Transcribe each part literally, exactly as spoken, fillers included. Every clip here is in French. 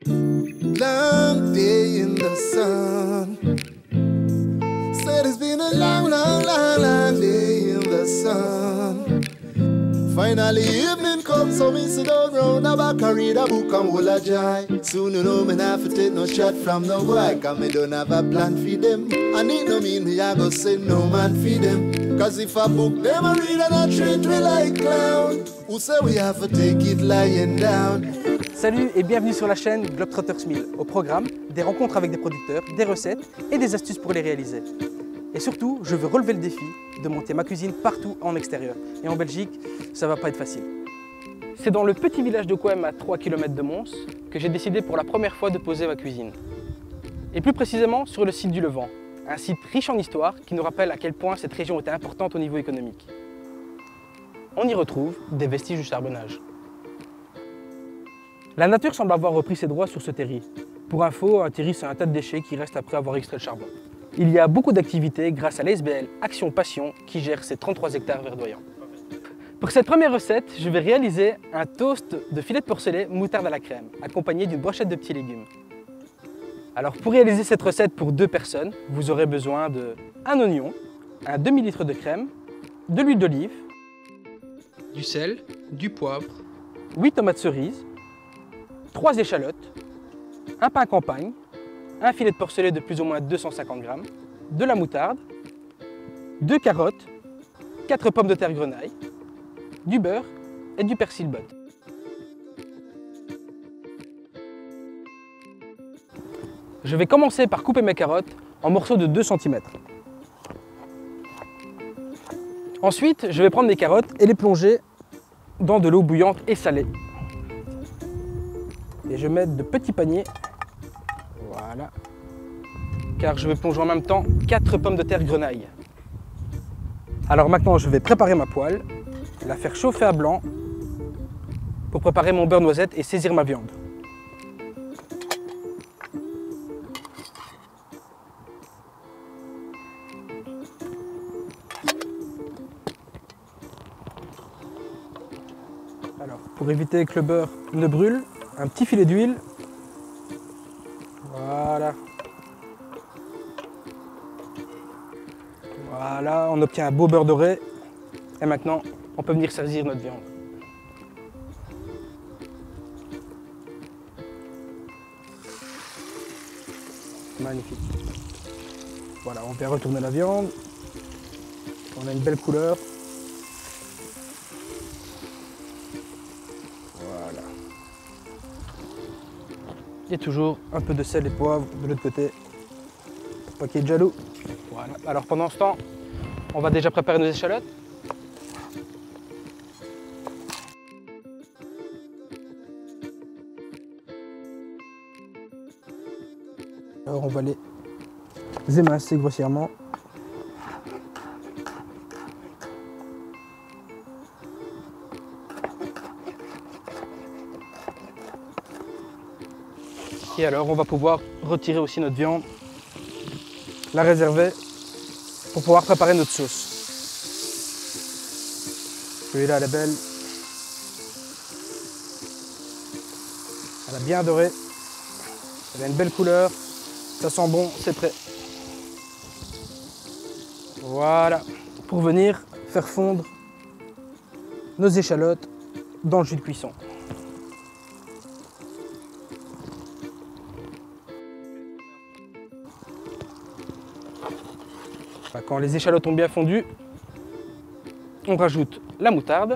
Long day in the sun. Said it's been a long, long, long, long day in the sun. Finally evening comes, so me sit down round the back and read a book and hold a joy. Soon you know me not have to take no shot from no boy, cause me don't have a plan for them. And it no mean me I go say no man for them. Cause if I book them and read and I treat me like clown, who say we have to take it lying down. Salut et bienvenue sur la chaîne Globetrotters Mill. Au programme, des rencontres avec des producteurs, des recettes et des astuces pour les réaliser. Et surtout, je veux relever le défi de monter ma cuisine partout en extérieur. Et en Belgique, ça va pas être facile. C'est dans le petit village de Coem à trois kilomètres de Mons que j'ai décidé pour la première fois de poser ma cuisine. Et plus précisément sur le site du Levant, un site riche en histoire qui nous rappelle à quel point cette région était importante au niveau économique. On y retrouve des vestiges du charbonnage. La nature semble avoir repris ses droits sur ce terri. Pour info, un terri c'est un tas de déchets qui restent après avoir extrait le charbon. Il y a beaucoup d'activités grâce à l'A S B L Action Passion qui gère ces trente-trois hectares verdoyants. Pour cette première recette, je vais réaliser un toast de filet de porcelet moutarde à la crème, accompagné d'une brochette de petits légumes. Alors pour réaliser cette recette pour deux personnes, vous aurez besoin de un oignon, un demi-litre de crème, de l'huile d'olive, du sel, du poivre, huit tomates cerises, trois échalotes, un pain campagne, un filet de porcelet de plus ou moins deux cent cinquante grammes, de la moutarde, deux carottes, quatre pommes de terre grenaille, du beurre et du persil butte. Je vais commencer par couper mes carottes en morceaux de deux centimètres. Ensuite, je vais prendre mes carottes et les plonger dans de l'eau bouillante et salée. Et je mets de petits paniers. Voilà. Car je vais plonger en même temps quatre pommes de terre grenaille. Alors maintenant, je vais préparer ma poêle, la faire chauffer à blanc pour préparer mon beurre noisette et saisir ma viande. Alors, pour éviter que le beurre ne brûle, un petit filet d'huile. Voilà. Voilà, on obtient un beau beurre doré. Et maintenant, on peut venir saisir notre viande. Magnifique. Voilà, on vient retourner la viande. On a une belle couleur. Voilà. Et toujours un peu de sel et poivre de l'autre côté, pour pas qu'il y ait de jaloux. Voilà. Alors pendant ce temps, on va déjà préparer nos échalotes. Alors on va les émincer grossièrement. Et alors on va pouvoir retirer aussi notre viande, la réserver pour pouvoir préparer notre sauce. Celui-là elle est belle. Elle a bien doré. Elle a une belle couleur. Ça sent bon, c'est prêt. Voilà. Pour venir faire fondre nos échalotes dans le jus de cuisson. Quand les échalotes ont bien fondu, on rajoute la moutarde.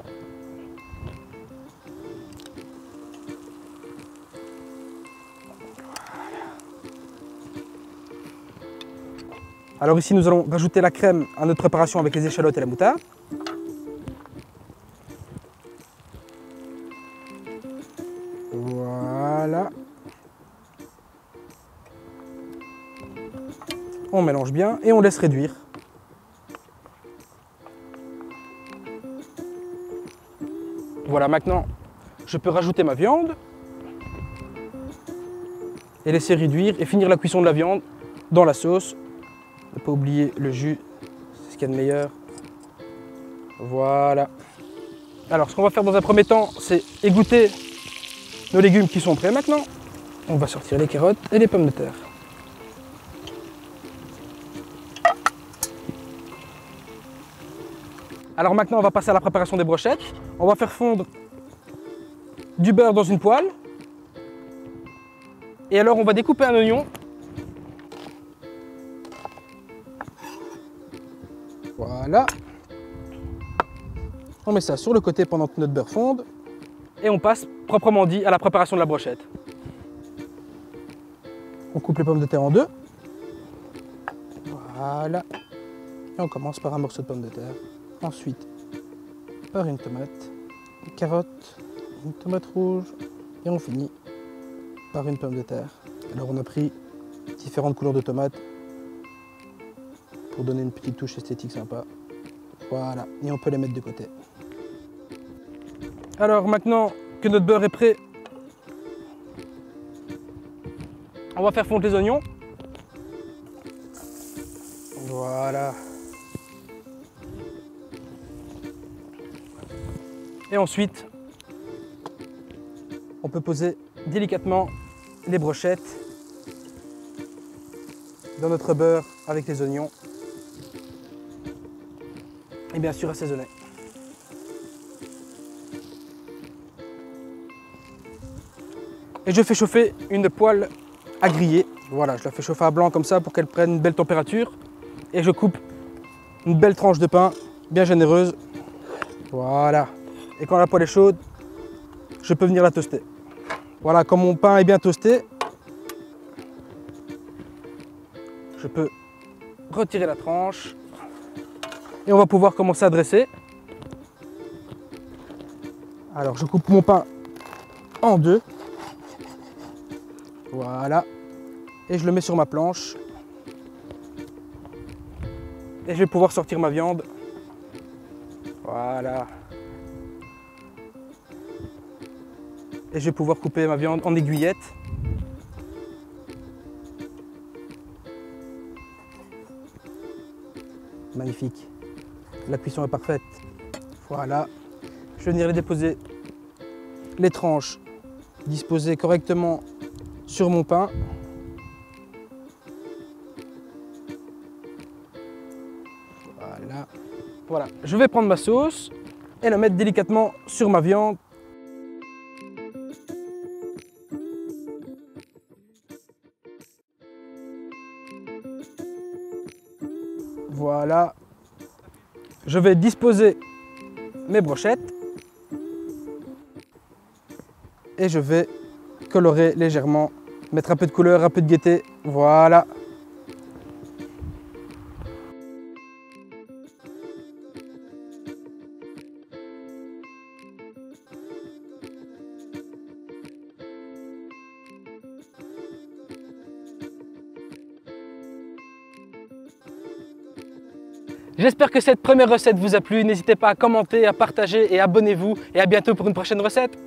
Alors ici, nous allons rajouter la crème à notre préparation avec les échalotes et la moutarde. Voilà. On mélange bien et on laisse réduire. Voilà, maintenant, je peux rajouter ma viande et laisser réduire et finir la cuisson de la viande dans la sauce. Ne pas oublier le jus, c'est ce qu'il y a de meilleur. Voilà. Alors, ce qu'on va faire dans un premier temps, c'est égoutter nos légumes qui sont prêts maintenant. On va sortir les carottes et les pommes de terre. Alors maintenant, on va passer à la préparation des brochettes. On va faire fondre du beurre dans une poêle. Et alors, on va découper un oignon. Voilà. On met ça sur le côté pendant que notre beurre fonde. Et on passe, proprement dit, à la préparation de la brochette. On coupe les pommes de terre en deux. Voilà. Et on commence par un morceau de pomme de terre. Ensuite, par une tomate, une carotte, une tomate rouge. Et on finit par une pomme de terre. Alors on a pris différentes couleurs de tomates pour donner une petite touche esthétique sympa. Voilà. Et on peut les mettre de côté. Alors maintenant que notre beurre est prêt, on va faire fondre les oignons. Voilà. Et ensuite, on peut poser délicatement les brochettes dans notre beurre avec les oignons. Et bien sûr assaisonner. Et je fais chauffer une poêle à griller. Voilà, je la fais chauffer à blanc comme ça pour qu'elle prenne une belle température. Et je coupe une belle tranche de pain, bien généreuse. Voilà. Et quand la poêle est chaude, je peux venir la toaster. Voilà, quand mon pain est bien toasté, je peux retirer la tranche. Et on va pouvoir commencer à dresser. Alors je coupe mon pain en deux. Voilà. Et je le mets sur ma planche. Et je vais pouvoir sortir ma viande. Voilà. Et je vais pouvoir couper ma viande en aiguillettes. Magnifique. La cuisson est parfaite. Voilà. Je vais venir les déposer, les tranches disposées correctement sur mon pain. Voilà. Voilà. Je vais prendre ma sauce et la mettre délicatement sur ma viande. Voilà. Je vais disposer mes brochettes et je vais colorer légèrement, mettre un peu de couleur, un peu de gaieté. Voilà. J'espère que cette première recette vous a plu. N'hésitez pas à commenter, à partager et abonnez-vous. Et à bientôt pour une prochaine recette.